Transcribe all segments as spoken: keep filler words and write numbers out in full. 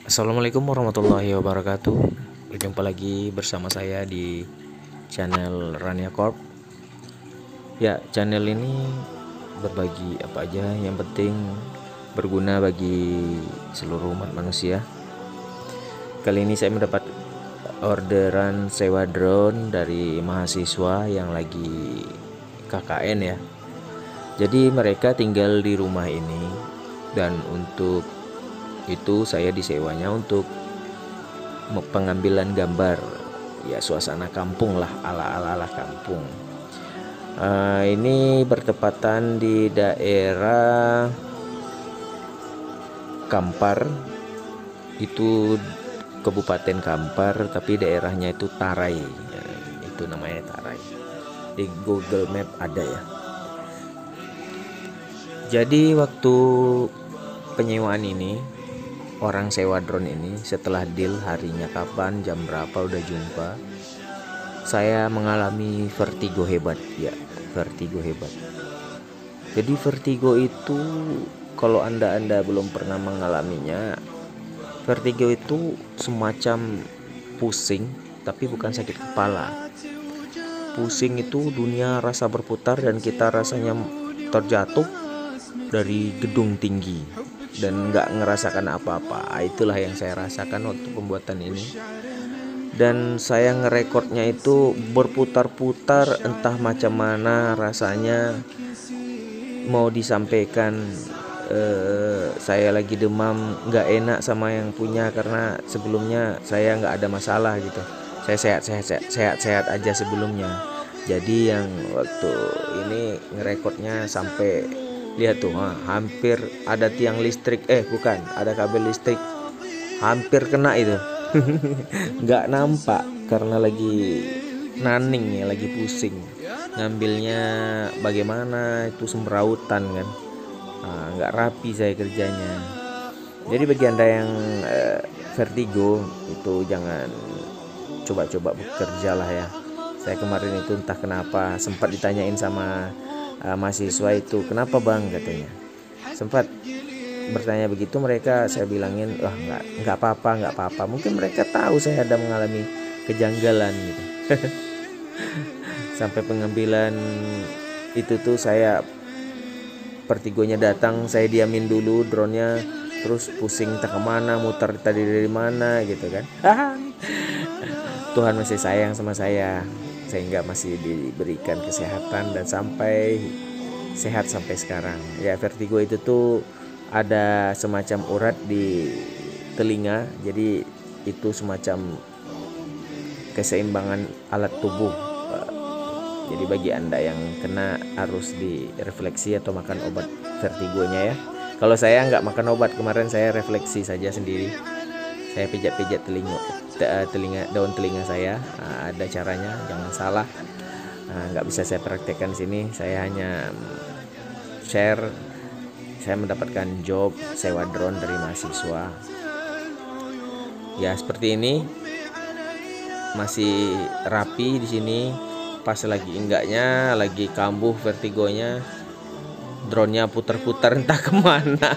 Assalamualaikum warahmatullahi wabarakatuh. Berjumpa lagi bersama saya di channel Rania Corp. Ya, channel ini berbagi apa aja yang penting berguna bagi seluruh umat manusia. Kali ini saya mendapat orderan sewa drone dari mahasiswa yang lagi K K N ya. Jadi mereka tinggal di rumah ini, dan untuk itu saya disewanya untuk pengambilan gambar ya suasana kampung lah, ala-ala ala kampung. Uh, ini bertepatan di daerah Kampar, itu Kabupaten Kampar, tapi daerahnya itu Tarai ya, itu namanya Tarai, di Google Map ada ya. Jadi waktu penyewaan ini, orang sewa drone ini setelah deal harinya kapan, jam berapa udah jumpa, saya mengalami vertigo hebat ya, vertigo hebat. Jadi vertigo itu kalau anda-anda belum pernah mengalaminya, vertigo itu semacam pusing, tapi bukan sakit kepala. Pusing itu dunia rasa berputar dan kita rasanya terjatuh dari gedung tinggi dan nggak ngerasakan apa-apa. Itulah yang saya rasakan waktu pembuatan ini, dan saya ngerekodnya itu berputar-putar, entah macam mana rasanya mau disampaikan. eh, saya lagi demam, nggak enak sama yang punya karena sebelumnya saya nggak ada masalah gitu, saya sehat-sehat sehat-sehat aja sebelumnya. Jadi yang waktu ini ngerekodnya sampai lihat tuh, ah, hampir ada tiang listrik, eh bukan, ada kabel listrik, hampir kena itu. Nggak nampak karena lagi naning ya, lagi pusing ngambilnya bagaimana, itu sembrautan kan, nah, nggak rapi saya kerjanya. Jadi bagi anda yang eh, vertigo itu jangan coba-coba bekerja lah ya. Saya kemarin itu entah kenapa sempat ditanyain sama Uh, mahasiswa itu, kenapa bang, katanya sempat bertanya begitu mereka. Saya bilangin, wah nggak nggak apa-apa nggak apa-apa, mungkin mereka tahu saya ada mengalami kejanggalan gitu. Sampai pengambilan itu tuh saya, vertigonya datang, saya diamin dulu dronenya, terus pusing tak kemana, muter tadi dari mana gitu kan. Tuhan masih sayang sama saya sehingga masih diberikan kesehatan dan sampai sehat sampai sekarang ya. Vertigo itu tuh ada semacam urat di telinga, jadi itu semacam keseimbangan alat tubuh. Jadi bagi anda yang kena harus direfleksi atau makan obat vertigonya ya. Kalau saya nggak makan obat, kemarin saya refleksi saja sendiri, saya pijat-pijat telinga telinga daun telinga saya. Nah, ada caranya, jangan salah. Nah, nggak bisa saya praktekkan sini, saya hanya share. Saya mendapatkan job sewa drone dari mahasiswa ya, seperti ini masih rapi di sini. Pas lagi enggaknya, lagi kambuh vertigonya, drone-nya putar-putar entah kemana.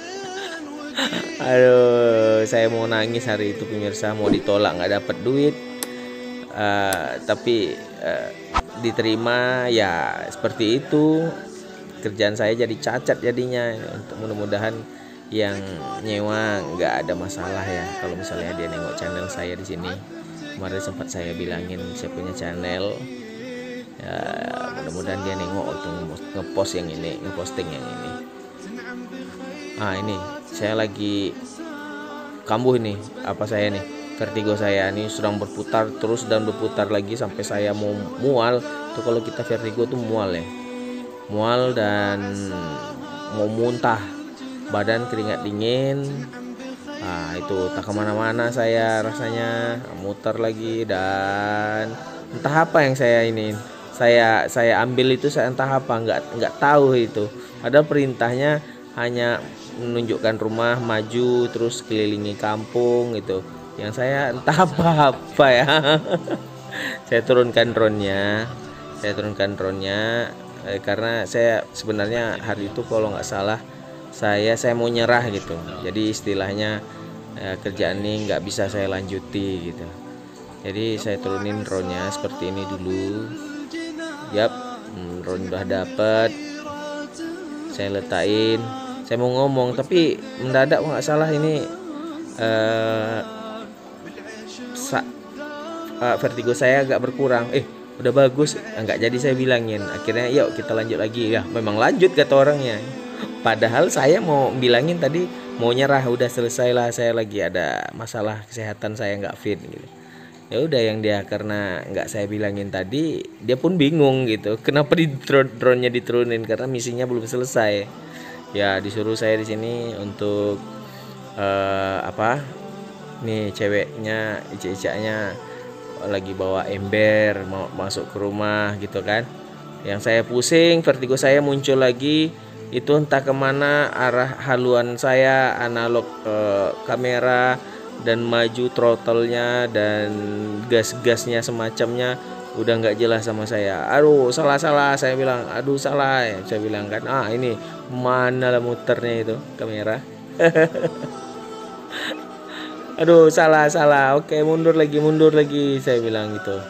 Aduh, saya mau nangis hari itu pemirsa, mau ditolak nggak dapat duit, uh, tapi uh, diterima ya. Seperti itu kerjaan saya, jadi cacat jadinya. Untuk mudah-mudahan yang nyewa nggak ada masalah ya, kalau misalnya dia nengok channel saya di sini. Kemarin sempat saya bilangin saya punya channel ya, mudah-mudahan dia nengok untuk ngepost yang ini, ngeposting yang ini. Ah, ini saya lagi kambuh ini, apa saya nih, vertigo saya ini sedang berputar terus dan berputar lagi sampai saya mau mual. Tuh kalau kita vertigo tuh mual ya, mual dan mau muntah, badan keringat dingin. Nah itu tak kemana-mana saya rasanya, muter lagi, dan entah apa yang saya ini saya saya ambil itu, saya entah apa, nggak nggak tahu itu. Ada perintahnya hanya menunjukkan rumah maju terus kelilingi kampung gitu, yang saya entah apa-apa ya. Saya turunkan drone-nya, saya turunkan drone-nya eh, karena saya sebenarnya hari itu kalau nggak salah saya saya mau nyerah gitu. Jadi istilahnya ya, kerjaan ini nggak bisa saya lanjuti gitu. Jadi saya turunin drone-nya seperti ini dulu. Yap, hmm, drone udah dapet. Saya letain. Saya mau ngomong tapi mendadak nggak salah ini uh, sa uh, vertigo saya agak berkurang. Eh, udah bagus, nggak jadi saya bilangin. Akhirnya yuk kita lanjut lagi. Ya, memang lanjut kata orangnya. Padahal saya mau bilangin tadi mau nyerah, udah selesai lah, saya lagi ada masalah kesehatan, saya nggak fit gitu. Ya udah, yang dia karena nggak saya bilangin tadi, dia pun bingung gitu. Kenapa di drone-nya diturunin, karena misinya belum selesai. Ya disuruh saya di sini untuk uh, apa? Nih ceweknya, ica-icanya lagi bawa ember mau masuk ke rumah gitu kan. Yang saya pusing, vertigo saya muncul lagi. Itu entah kemana arah haluan saya, analog uh, kamera dan maju throttle-nya dan gas-gasnya semacamnya udah nggak jelas sama saya. Aduh salah salah saya bilang, aduh salah ya, saya bilang kan, ah ini mana lah muternya itu kamera. Aduh salah salah, oke mundur lagi mundur lagi saya bilang gitu.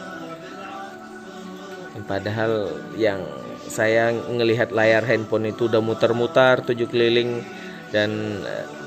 Padahal yang saya ngelihat layar handphone itu udah muter-muter tujuh keliling dan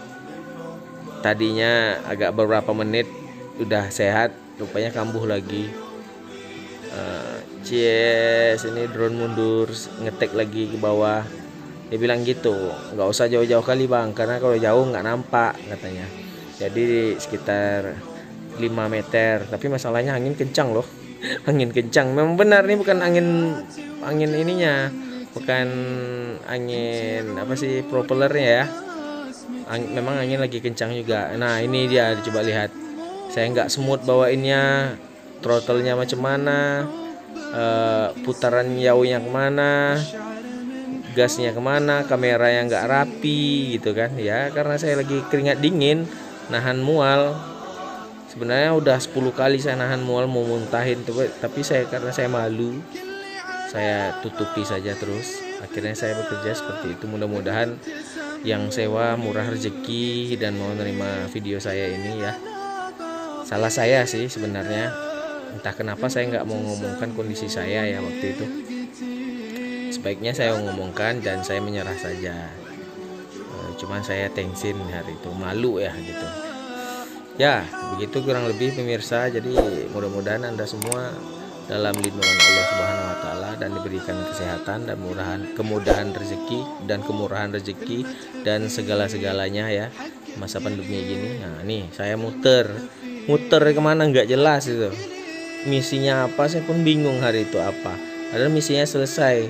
tadinya agak beberapa menit udah sehat, rupanya kambuh lagi. Uh, Cies, ini drone mundur, ngetek lagi ke bawah. Dia bilang gitu, nggak usah jauh-jauh kali bang, karena kalau jauh nggak nampak katanya. Jadi sekitar lima meter. Tapi masalahnya angin kencang loh, angin kencang. Memang benar nih, bukan angin angin ininya, bukan angin apa sih propellernya ya. Ang- memang angin lagi kencang juga. Nah ini dia, coba lihat, saya nggak smooth bawainnya, throttle-nya macam mana, uh, putaran jauhnya kemana, gasnya kemana, kamera yang nggak rapi gitu kan ya, karena saya lagi keringat dingin, nahan mual. Sebenarnya udah sepuluh kali saya nahan mual mau muntahin tuh, tapi saya karena saya malu, saya tutupi saja terus. Akhirnya saya bekerja seperti itu. Mudah-mudahan yang sewa murah rezeki dan mau nerima video saya ini ya. Salah saya sih sebenarnya, entah kenapa saya nggak mau ngomongkan kondisi saya ya waktu itu. Sebaiknya saya ngomongkan dan saya menyerah saja. E, cuman saya tensin hari itu, malu ya gitu. Ya begitu kurang lebih pemirsa. Jadi mudah-mudahan Anda semua dalam lindungan Allah Subhanahu wa taala dan diberikan kesehatan dan murahan, kemudahan rezeki dan kemurahan rezeki dan segala-segalanya ya masa pandemi gini. Nah nih saya muter muter kemana nggak jelas itu, misinya apa saya pun bingung hari itu apa, padahal misinya selesai.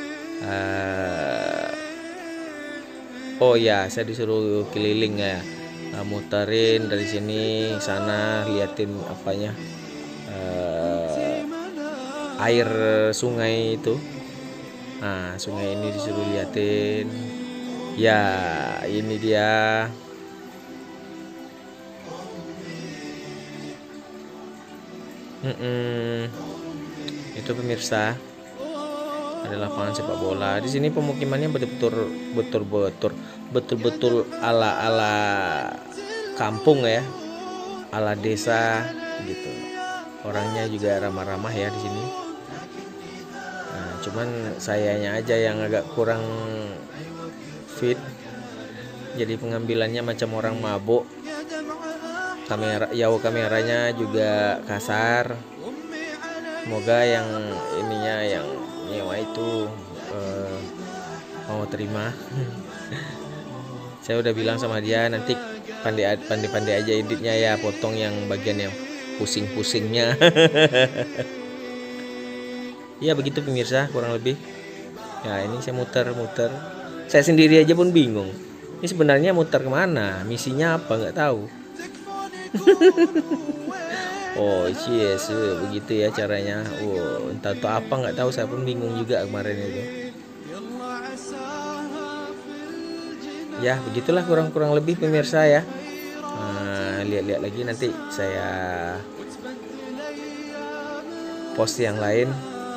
uh, oh ya saya disuruh keliling ya, uh, muterin dari sini sana, liatin apanya, uh, air sungai itu. Nah sungai ini disuruh liatin ya, ini dia. Mm-mm. Itu pemirsa, ada lapangan sepak bola di sini. Pemukimannya betul-betul betul-betul betul-betul ala-ala kampung ya, ala desa gitu. Orangnya juga ramah-ramah ya di sini. Nah, cuman sayanya aja yang agak kurang fit, jadi pengambilannya macam orang mabuk. Kamera, jauh kameranya juga kasar. Semoga yang ininya yang nyewa itu uh, mau terima. Saya udah bilang sama dia nanti pandai pandai aja editnya ya, potong yang bagian yang pusing-pusingnya. Ya begitu pemirsa kurang lebih. Ya ini saya muter-muter, saya sendiri aja pun bingung. Ini sebenarnya muter kemana, misinya apa nggak tahu. Oh yes, begitu ya caranya. Oh entah tuh apa nggak tahu, saya pun bingung juga kemarin itu. Ya begitulah kurang-kurang lebih pemirsa ya. Nah, lihat-lihat lagi nanti saya post yang lain,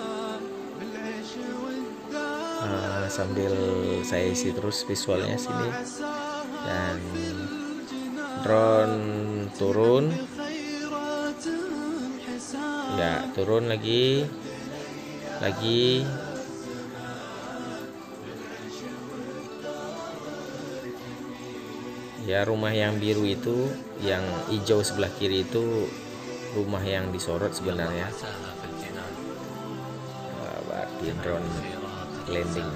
uh, sambil saya isi terus visualnya sini. Dan drone turun, ya turun lagi lagi ya. Rumah yang biru itu, yang hijau sebelah kiri itu rumah yang disorot sebenarnya. Nah, berarti drone landing.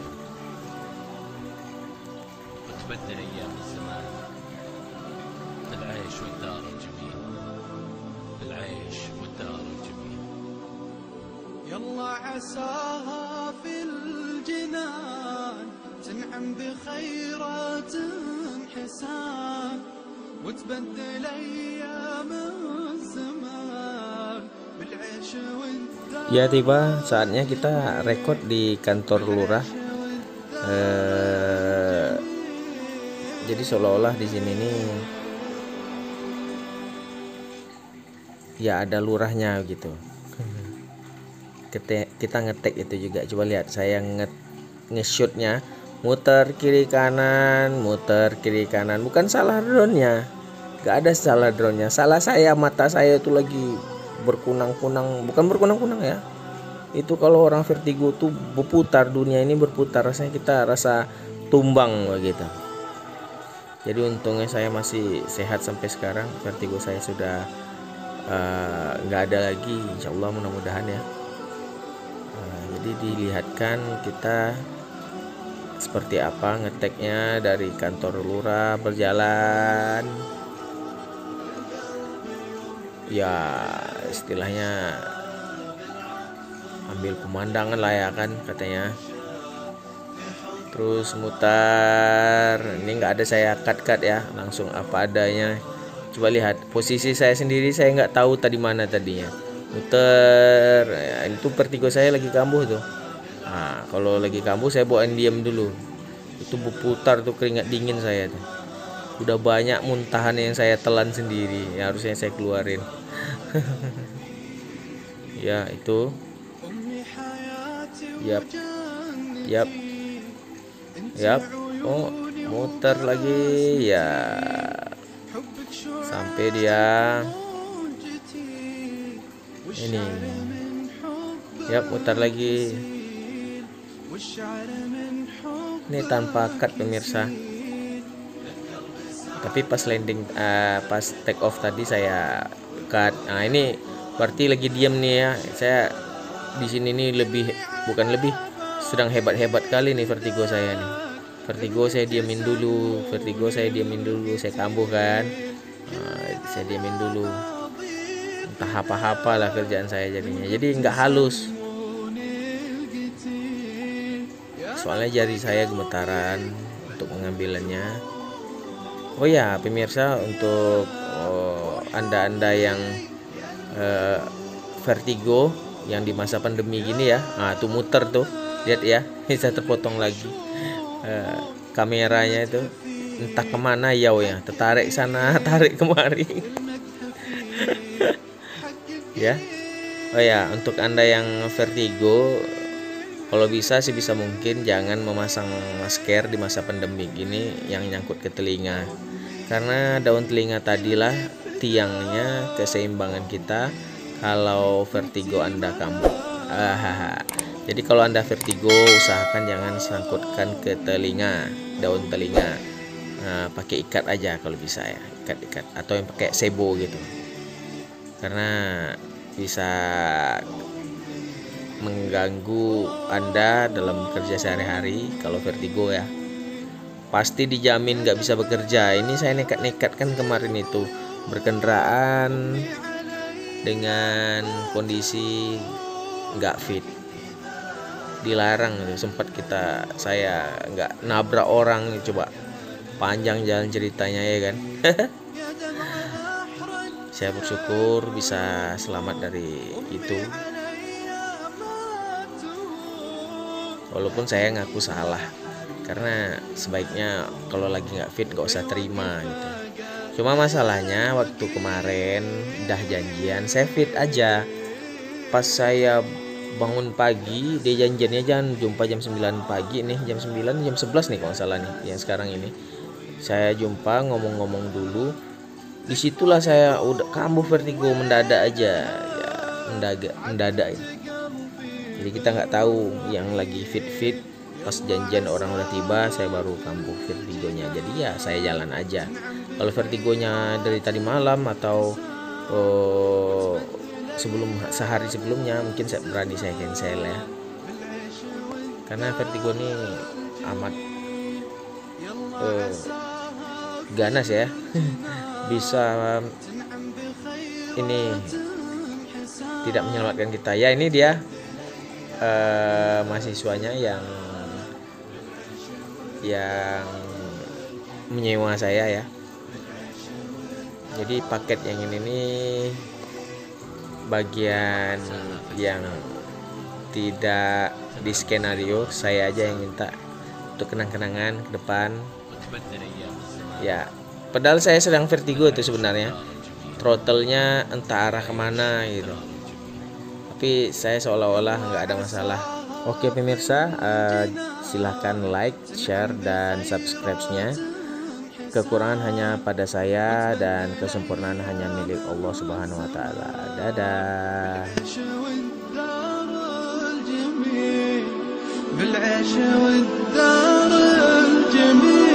يلا عساها في الجنان تنعم بخيرات حسان وتبدل ايام الزمان بالعيش والدار. Ya, tiba saatnya kita rekod di kantor lurah. Eh, jadi seolah-olah di sini nih ya ada lurahnya gitu. Kita, kita ngetek itu juga. Coba lihat saya nge nge-shootnya, muter kiri kanan, muter kiri kanan. Bukan salah drone-nya, gak ada salah drone-nya, salah saya, mata saya itu lagi berkunang-kunang. Bukan berkunang-kunang ya, itu kalau orang vertigo tuh berputar, dunia ini berputar, rasanya kita rasa tumbang begitu. Jadi untungnya saya masih sehat sampai sekarang, vertigo saya sudah nggak uh, ada lagi, insya Allah, mudah-mudahan ya. Uh, jadi dilihatkan kita seperti apa ngeteknya dari kantor lurah berjalan. Ya istilahnya ambil pemandangan lah ya kan katanya. Terus mutar, ini nggak ada saya cut-cut ya, langsung apa adanya. Coba lihat posisi saya sendiri, saya nggak tahu tadi mana tadinya. Muter, ya, itu vertigo saya lagi kambuh tuh. Nah, kalau lagi kambuh saya bawain diam dulu. Itu berputar tuh, keringat dingin saya tuh. Udah banyak muntahan yang saya telan sendiri, ya harusnya saya keluarin. Ya itu. Yap. Yap. Yap. Oh, muter lagi ya. Sampai dia ini. Yap, muter lagi. Ini tanpa cut pemirsa. Tapi pas landing, uh, pas take off tadi saya cut. Nah ini berarti lagi diam nih ya. Saya di sini nih lebih, bukan lebih, sedang hebat-hebat kali nih vertigo saya nih. Vertigo saya diamin dulu, vertigo saya diamin dulu, saya kambuh kan. Nah, saya diamin dulu. Entah apa-apa lah kerjaan saya jadinya. Jadi nggak halus. Soalnya jari saya gemetaran untuk mengambilannya. Oh ya pemirsa, untuk oh, anda-anda yang eh, vertigo yang di masa pandemi gini ya, nah tuh muter tuh, lihat ya, bisa terpotong lagi eh, kameranya itu, entah kemana ya, ya, tertarik sana, tarik kemari. Ya, oh ya, untuk anda yang vertigo, kalau bisa sih bisa mungkin jangan memasang masker di masa pandemi gini yang nyangkut ke telinga, karena daun telinga tadilah tiangnya keseimbangan kita kalau vertigo anda kambuh. Ah, jadi kalau anda vertigo usahakan jangan sangkutkan ke telinga, daun telinga. Nah, pakai ikat aja kalau bisa ya, ikat-ikat atau yang pakai sebo gitu, karena bisa mengganggu anda dalam kerja sehari-hari. Kalau vertigo ya pasti dijamin nggak bisa bekerja. Ini saya nekat-nekat kan kemarin itu berkendaraan dengan kondisi nggak fit, dilarang gitu. Sempat kita saya nggak nabrak orang, coba panjang jalan ceritanya ya kan. Saya bersyukur bisa selamat dari itu, walaupun saya ngaku salah, karena sebaiknya kalau lagi nggak fit nggak usah terima gitu. Cuma masalahnya waktu kemarin udah janjian saya fit aja, pas saya bangun pagi dia janjiannya jangan jumpa jam sembilan pagi nih, jam sembilan jam sebelas nih kalau nggak salah nih yang sekarang ini. Saya jumpa ngomong-ngomong dulu, Disitulah saya udah kambuh vertigo mendadak aja ya, mendadak mendadak ini. Jadi kita nggak tahu yang lagi fit-fit pas janjian orang udah tiba saya baru kambuh vertigonya. Jadi ya saya jalan aja. Kalau vertigonya dari tadi malam atau oh, sebelum sehari sebelumnya mungkin saya berani saya cancel ya. Karena vertigo ini amat eh, ganas ya. Bisa ini tidak menyelamatkan kita ya. Ini dia eh, mahasiswanya yang yang menyewa saya ya. Jadi paket yang ini nih bagian yang tidak di skenario, saya aja yang minta untuk kenang-kenangan ke depan ya. Padahal saya sedang vertigo itu sebenarnya, throttle-nya entah arah kemana gitu, tapi saya seolah-olah nggak ada masalah. Oke pemirsa, uh, silahkan like, share, dan subscribe-nya. Kekurangan hanya pada saya dan kesempurnaan hanya milik Allah Subhanahu wa taala. Dadah. بالعيش والدار الجميل